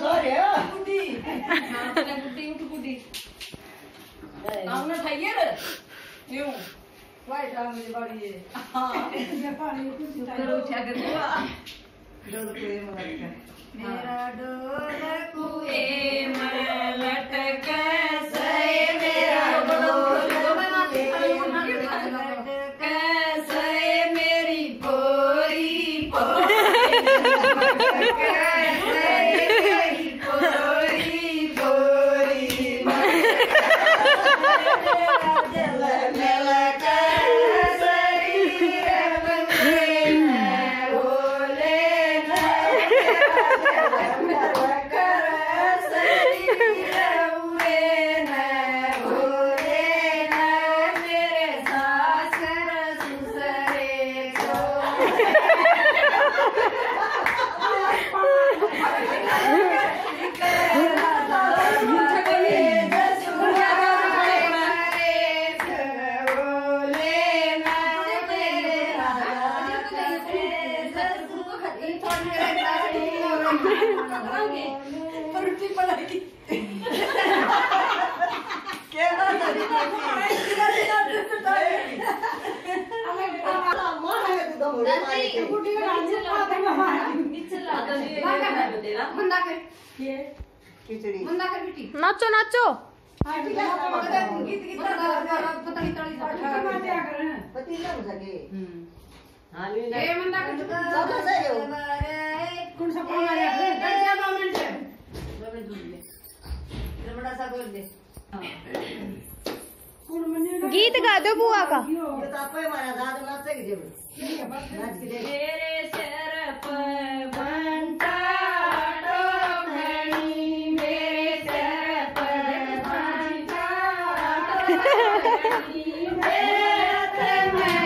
हमने खाइए रे यूं वाइट रंग की बड़ी है हां ये पानी करो क्या कर दिया डोल कुए मलटका मेरा डोल कुए मलटका सए मेरा डोल मलटका सए मेरी पोरी पोरी नाचो नाचो गीत गा दो बुआ का मेरे सर पर बनता डोगनी मेरे सर पर बनता डोगनी मेरे हाथ में